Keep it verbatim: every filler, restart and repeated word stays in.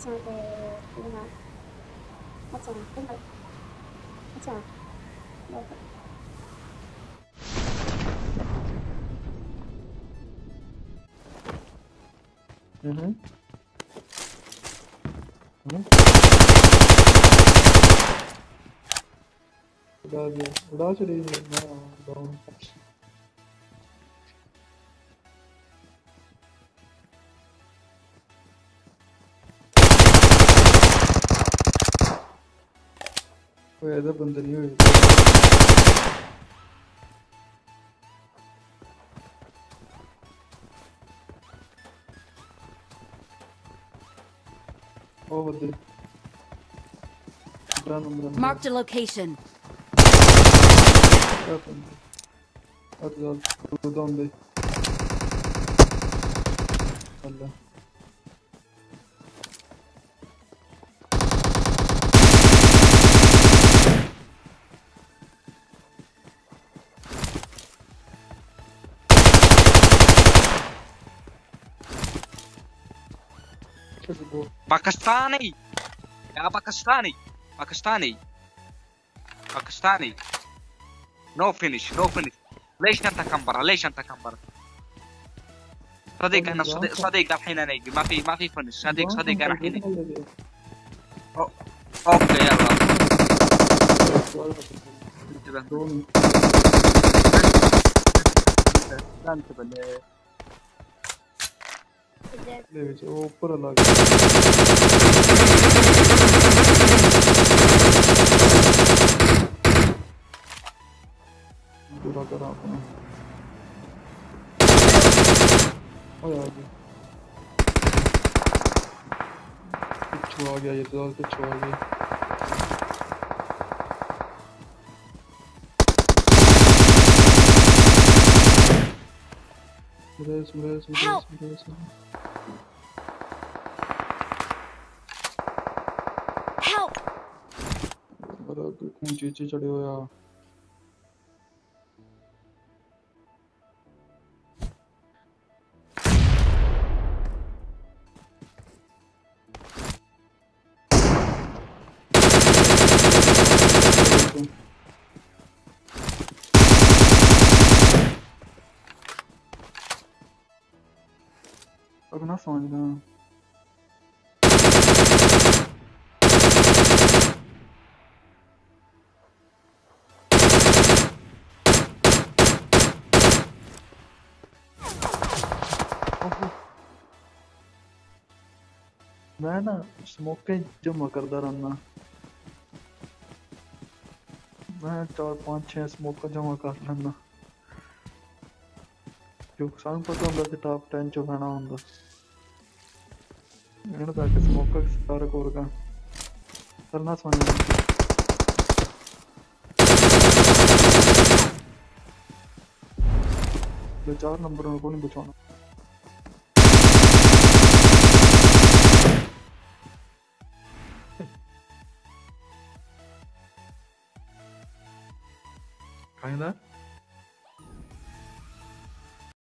अच्छा तो यहाँ अच्छा तुम अच्छा हम्म उड़ा दिया उड़ा चली डाउन कोई ऐसा बंदा नहीं हुई ओ बंदे Marked a location. أفضل زومبي الله باكستاني يا باكستاني باكستاني باكستاني نو فينيش نو فينيش ليش انت كمبره ليش انت كمبره صديق انا صديق, صديق الحين انا يجي ما في ما في فينيش صديق صديق انا الحين اوكي يلا انتبه انتبه ले विच वो ऊपर अलग पूरा करा आपने ओ यार कुछ आ गया ये तो कुछ आ गया सुरेश सुरेश सुरेश सुरेश ऊंचे ऊंचे चढ़े हो यार अब ना समझना मैं ना स्मोके जमा करता रहना मैं चार पाँच छः स्मोक जमा कर लेना जो सानू पता होंदा कि टॉप टेन चो खाना होंदा इन्हें ताकि स्मोक सारा कोर का करना समझ दो चार नंबर को नहीं बचाना